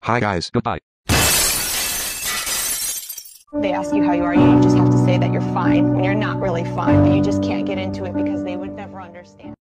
Hi guys, goodbye. They ask you how you are, you just have to say that you're fine when you're not really fine, but you just can't get into it because they would never understand.